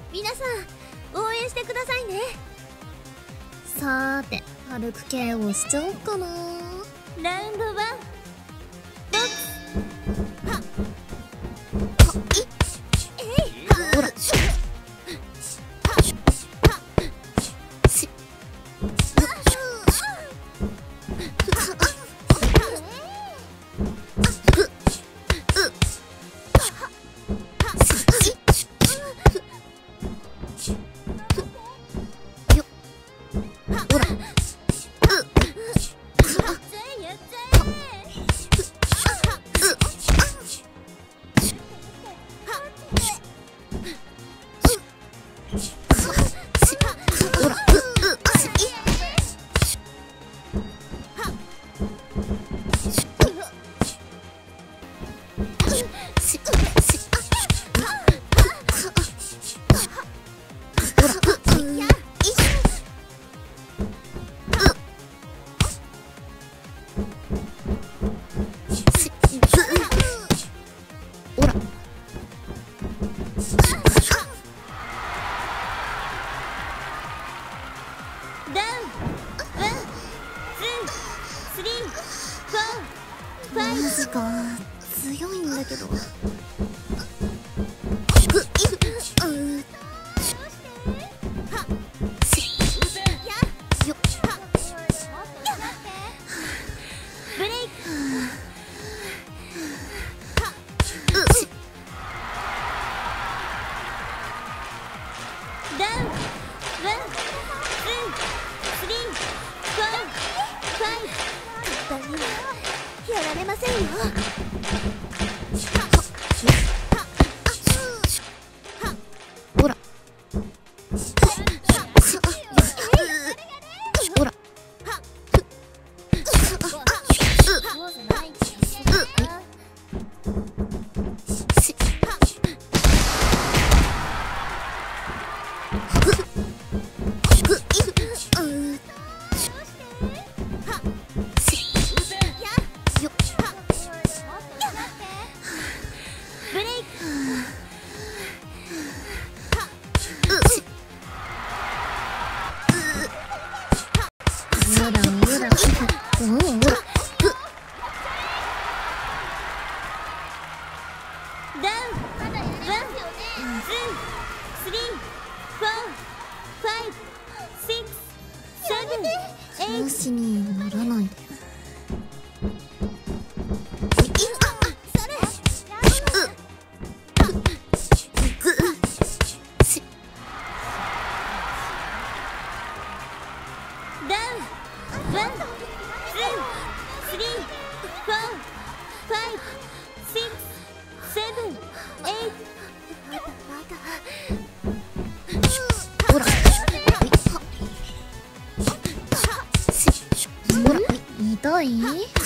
皆さん応援してくださいね。 さーて、軽く KO しちゃおうかな。 ラウンド1、ボックス。はっほらマジか、強いんだけど。 やられませんよ。 ほらほら調子に乗らないで。ほら痛い？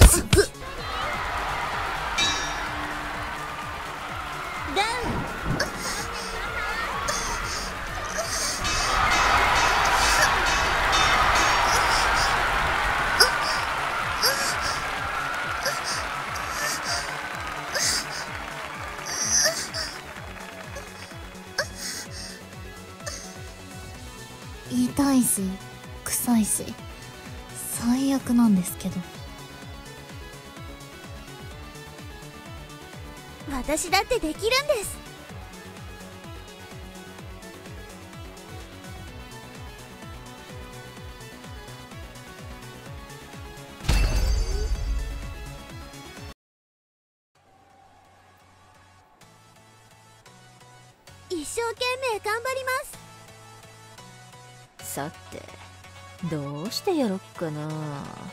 痛いし臭いし最悪なんですけど。 私だってできるんです。一生懸命頑張ります。 さてどうしてやろっかな。 ラウンド1、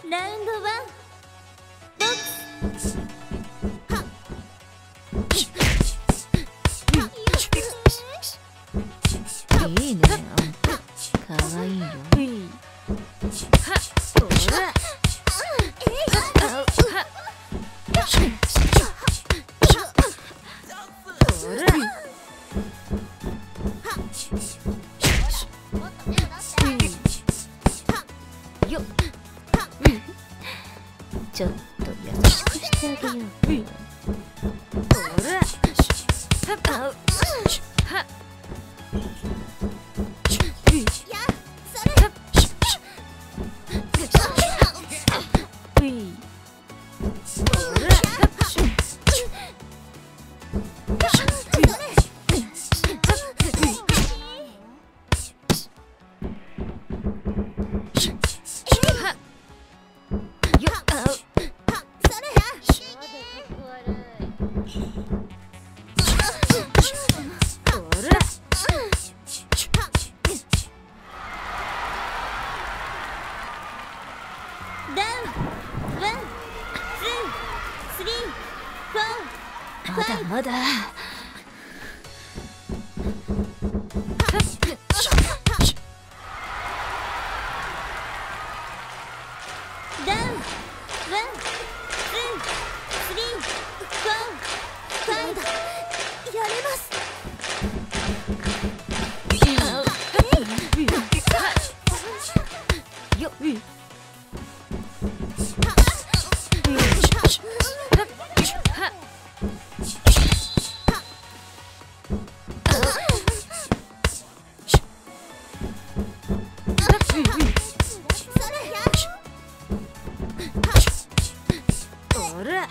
ボックス。 いいね、あんたかわいいよ。ちょっと優しくしてあげダウン。ワン、ツー、スリー、フォー、ファイブ。やれます。 よっ。おら。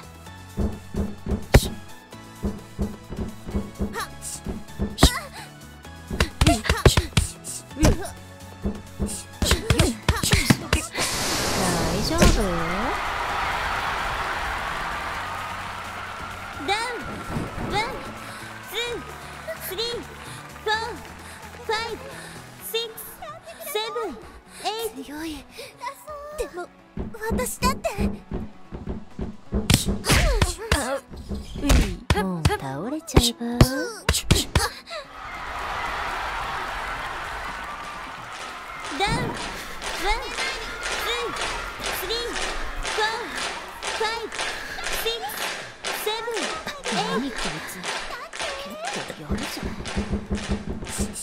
大丈夫？ ダウン。ワン、ツー、スリー、フォー、ファイブ、シックス、セブン、エイト。強い。でも私だって。 もう倒れちゃえば。 ダウン。ワン、ツー、スリー、フォー、ファイブ、シックス、セブン、エイ何こいつ、結構やるじゃん。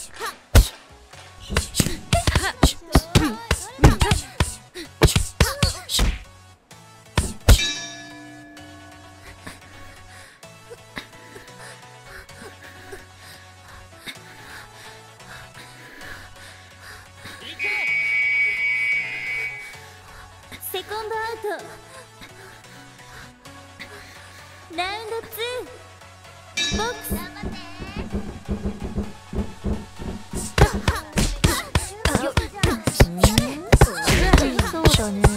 セコンドアウト。ラウンド2、ボックス。 そうだね。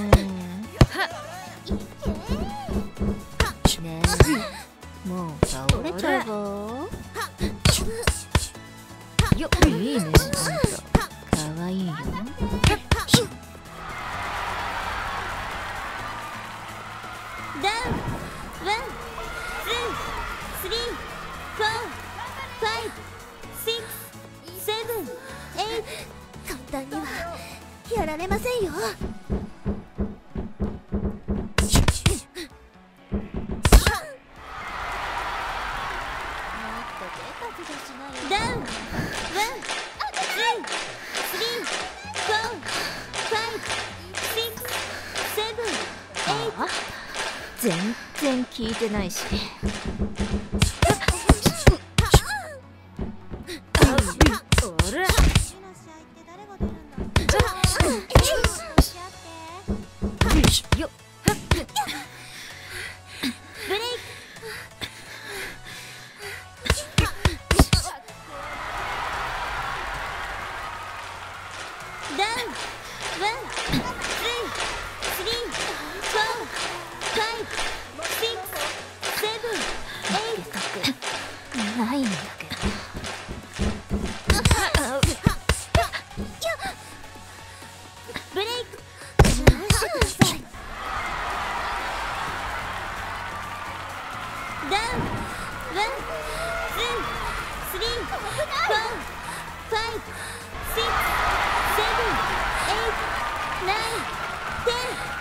ねえ、もう倒れちゃえば。よっ、いいね、あんた。かわいいよ。 ダウン。ワン、ツー、スリー、フォー、ファイブ、シックス、セブン、エイト。簡単にはやられませんよ。ダウン。ワン、ツー、スリー、フォー、ファイブ、シックス、セブン、エイト。 あ、全然聞いてないし。おら。よっ。 ブレイク。ダウン。ワン、ツー、スリー、フォー、ファイブ、シックス、セブン、エイト。 ないんだけど。 ブレイク。回してください。ダウン。ワン、ツー、スリー、フォー、ファイブ、シックス、セブン、エイト、ナイン、テン。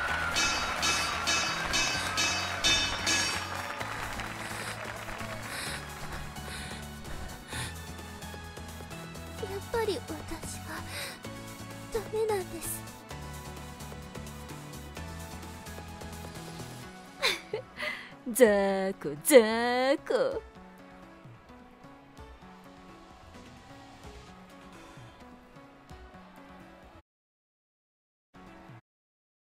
やっぱり私はダメなんです。 ザーコザーコ。